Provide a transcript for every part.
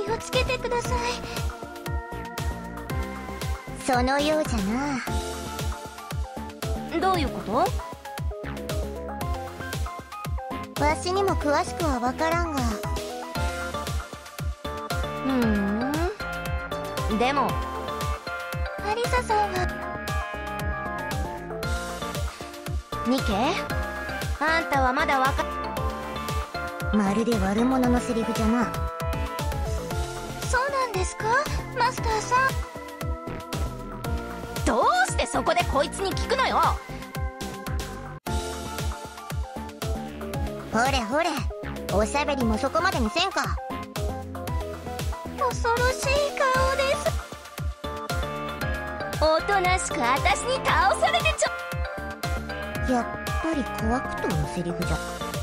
気をつけてください。 そのようじゃな。 どういうこと？ わしにも詳しくは分からんが。 でもアリサさんはニケ、あんたはまだまるで悪者のセリフじゃな。 そうなんですか、マスターさん。どうしてそこでこいつに聞くのよ。 ほれほれ、おしゃべりもそこまでにせんか。 恐ろしい顔です。おとなしく私に倒されてやっぱり怖くとのセリフじゃ。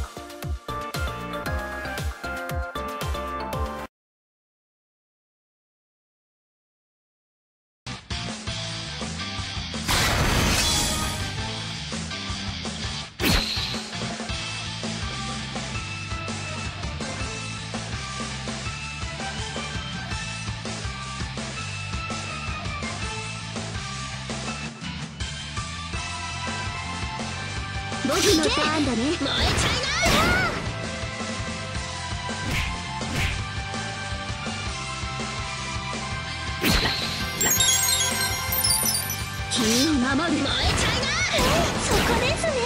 僕のターンだね。燃えちゃいな。君を守る。燃えちゃいな。 そこですね。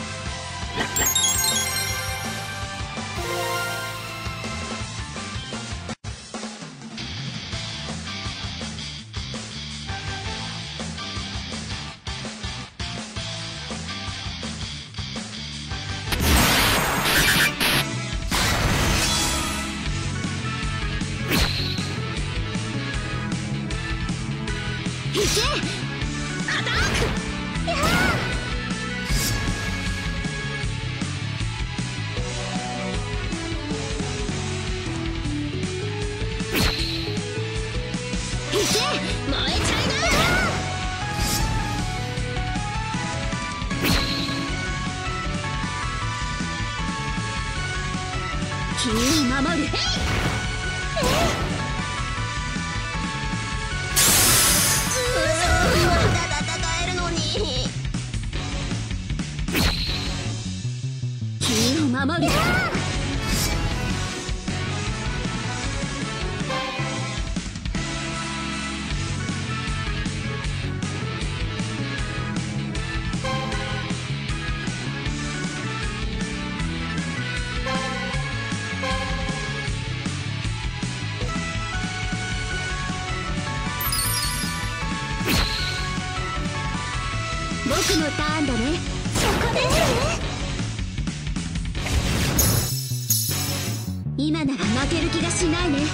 君を守る。戦えるのに。君を守る。僕のターンだね。 そこですね。 今なら負ける気がしないね。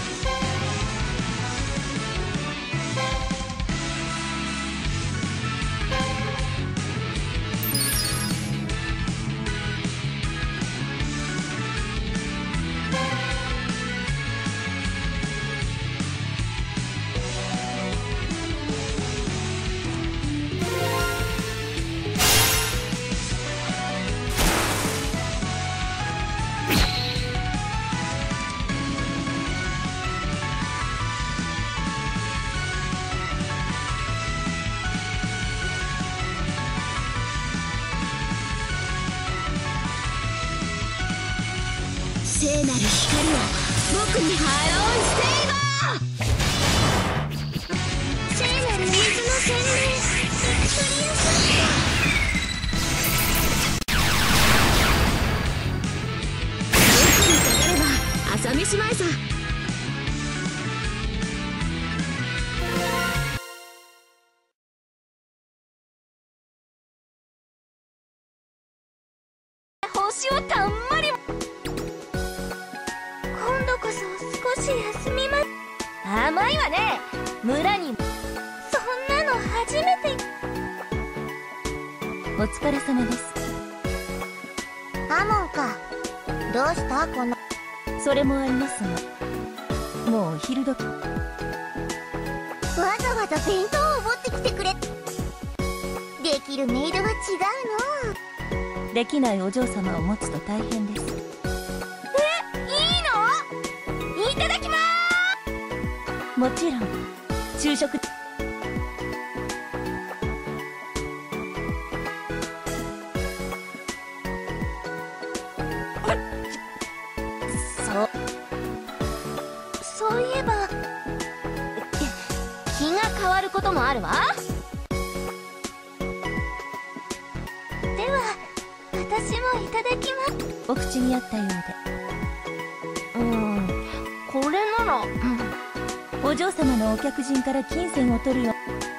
聖なる光を僕にハローセイバー。 聖なる水の洗礼、ビクトリアス。 僕にかかれば朝飯前さ。星をたんまり。 今度こそ少し休みます。 甘いわね。村にそんなの初めて。 お疲れ様です。 アモンか。どうしたこの。 それもありますが、もうお昼時。 わざわざ弁当を持ってきてくれ。できるメイドは違うの。 できないお嬢様を持つと大変です。 いいの？いただきまーもちろん昼食。 そういえば気が変わることもあるわ。では私もいただきます。 お口に合ったようで。 これなら、 お嬢様のお客人から金銭を取るよ。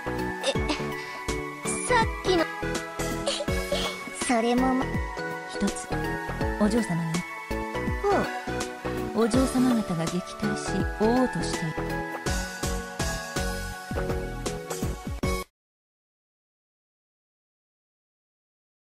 さっきのそれも一つお嬢様に。お嬢様方が撃退し追おうとしている。